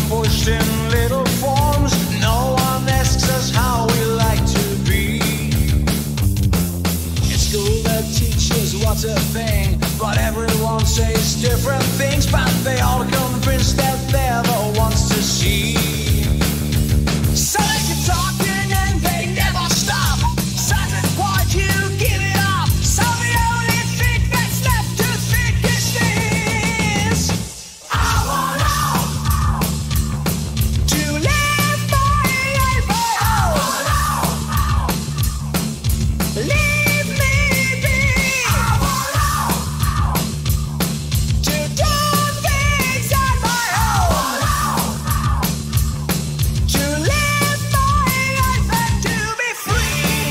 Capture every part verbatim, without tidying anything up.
pushed in little forms. No one asks us how we like to be. In school the teachers what's a thing, but everyone says different things. But they all convinced that they're the ones to see. So they keep talking and they never stop. Such a point you give it up. So the only thing that's left to think is this: I want out to live my life. I want out. Leave me be. I want out to do things on my own. To live my life and to be free.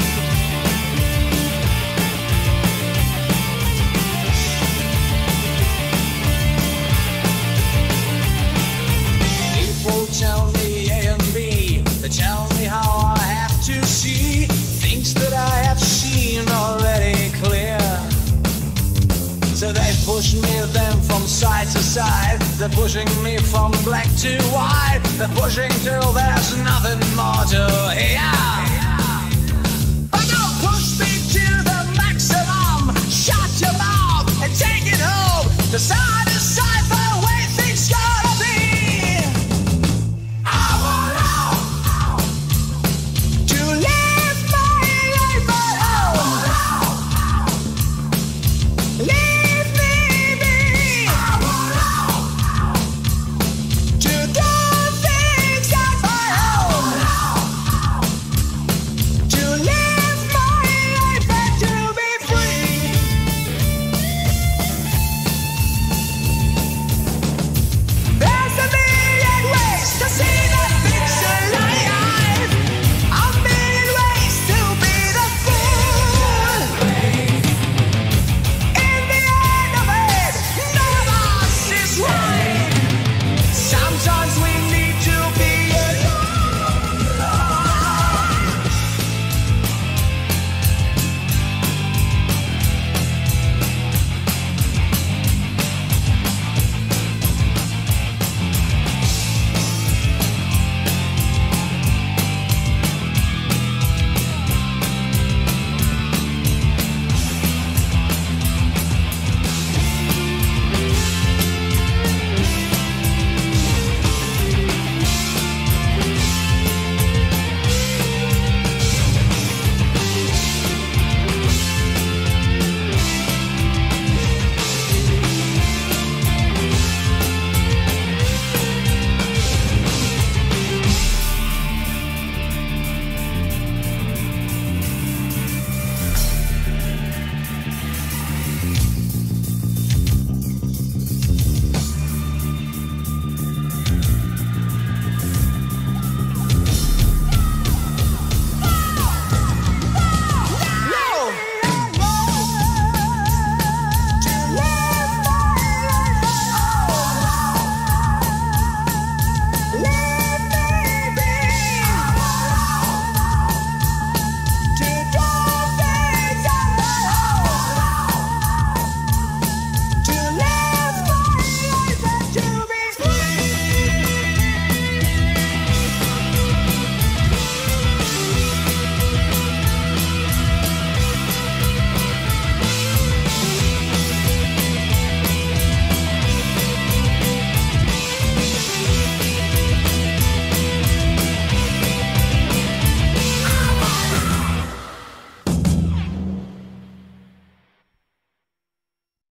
People tell me A and B. They tell me how I have to see things that I have seen already clear. So they push me then from side to side. They're pushing me from black to white. They're pushing till there's nothing more to hear. But don't push me to the maximum. Shut your mouth and take it home. Decide.